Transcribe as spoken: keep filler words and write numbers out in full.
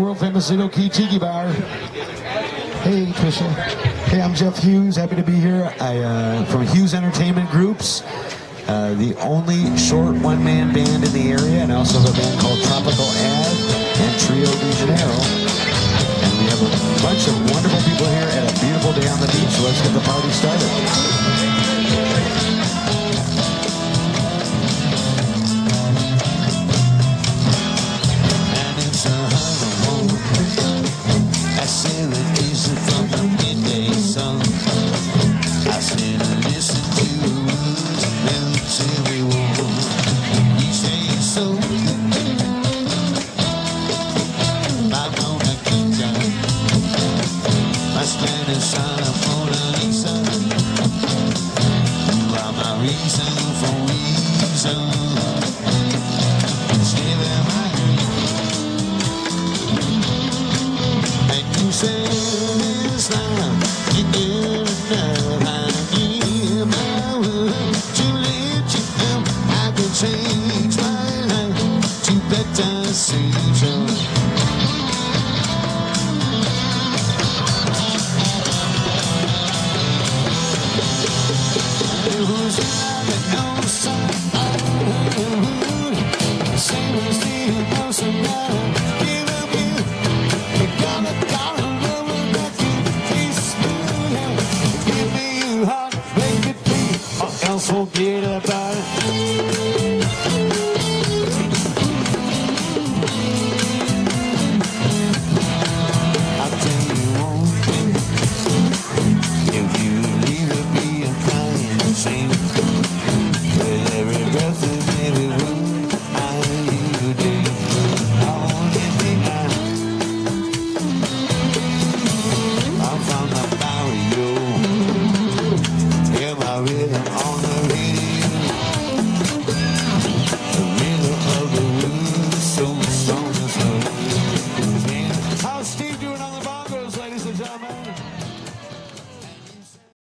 world famous Lido Tiki Bar. Hey, Trisha. Hey, I'm Jeff Hughes. Happy to be here. I uh, from Hughes Entertainment Groups, uh, the only short one-man band in the area, and I also have a band called Tropical Ad and Trio de Janeiro. And we have a bunch of wonderful people here at a beautiful day on the beach. So let's get the party started.